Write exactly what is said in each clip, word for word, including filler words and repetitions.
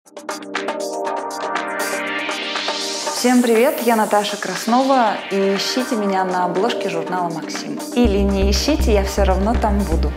Всем привет, я Наташа Краснова, и ищите меня на обложке журнала «Максим». Или не ищите, я все равно там буду.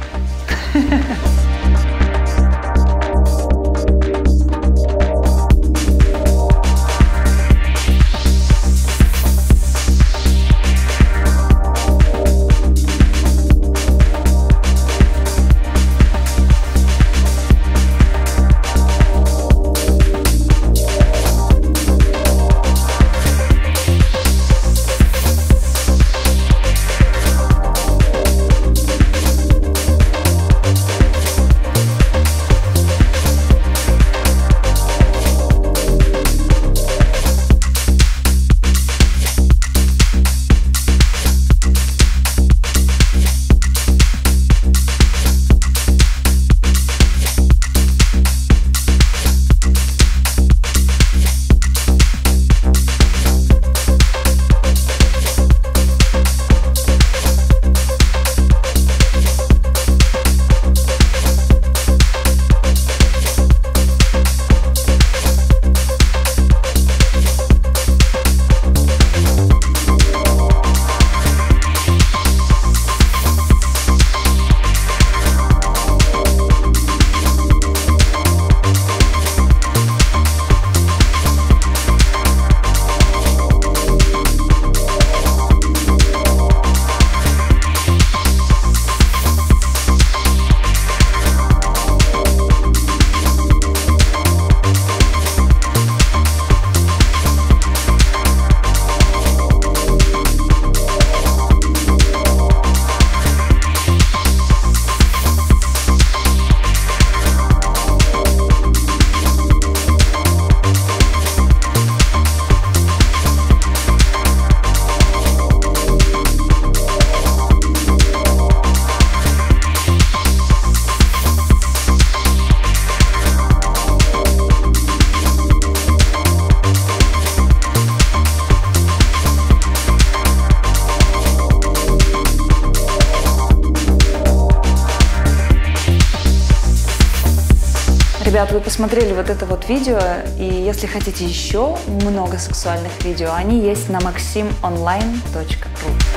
Ребят, вы посмотрели вот это вот видео, и если хотите еще много сексуальных видео, они есть на максим онлайн точка ру.